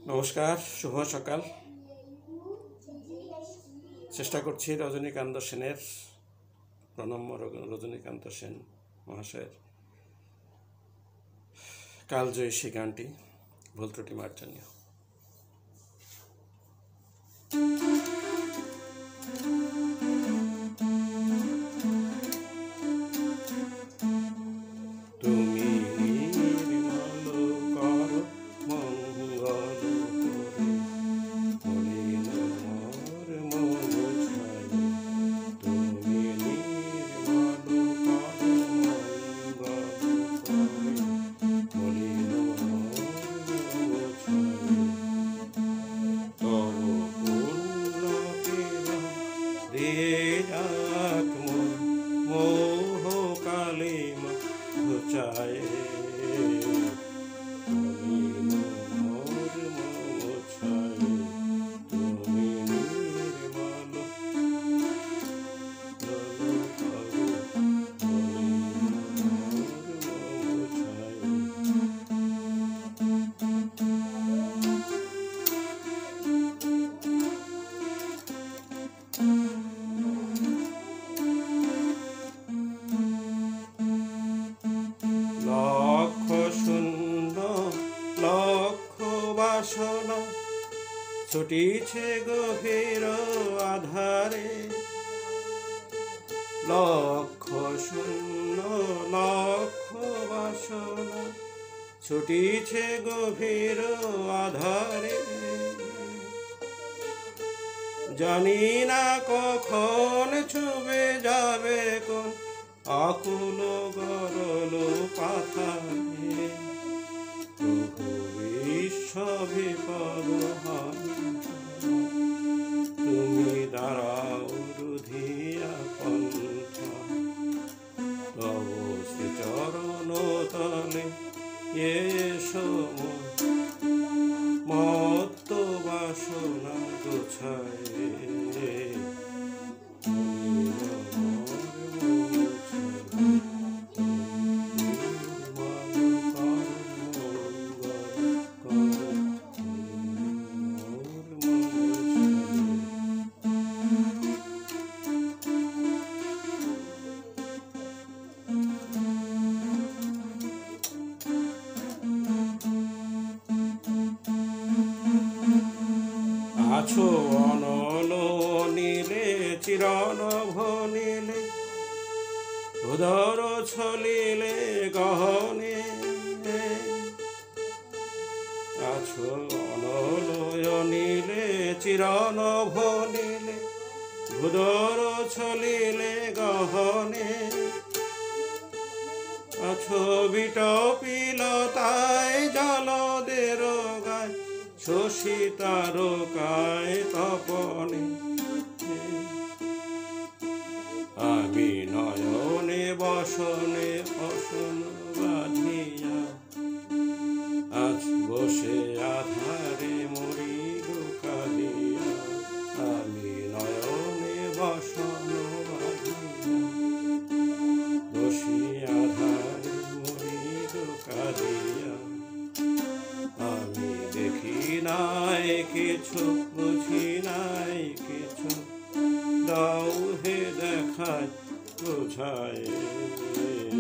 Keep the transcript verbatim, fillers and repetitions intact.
নমস্কার, শুভ সকাল। চেষ্টা করছি রজনীকান্ত সেনের, প্রণম্য রজনীকান্ত সেন মহাশয়ের কালজয়ী সেই গানটি ভুল ত্রুটি মার্জনীয়। তুমি নির্মল কর মঙ্গল করে মলিন মোর মন ছাই। তুমি নির্মল কর মঙ্গল করে মলিন মোর মন ছাই। তব পূর্ণ কিরণ দিয়ে যাক মোর মোহ কালিমা ঘুচায়। মলিন মোর মন ছাই। তুমি নির্মল করো মলিন মোর মন ছাই। লক্ষ শূন্য লক্ষ বাসনা ছুটিছে গভীর আধারে। লক্ষ শূন্য লক্ষ বাসনা ছুটিছে গভীর আধারে। জানি না কখন ছুবে যাবে কোন আকুল গরল পাথারে। প্রভু বিশ্ব বিপদ তুমি দাঁড়াও রুধিয়া পন্থা। তব শ্রী চরণ তলে এসো মত্ত বাসনা গোছায়। আছো অনল নীলে চিরনভ নীলে উদর ছলিলে গহনে। আছো অনল নীলে চিরনভ নীলে উদর ছলিলে গহনে। আছো বিটপিলতায় জলদের গায় শশী তারকায় তপনে। আমি নয়নে বসনে অসন বাঁধিয়া আজ বসে আধারে মরি গো কাঁদিয়া। আমি নয়নে বসন বাঁধিয়া বসি আধারে মরি গো কাঁদিয়া। আমি দেখি নাই কিছু বুঝি নাই কিছু দাও হে দেখায় বোঝায়।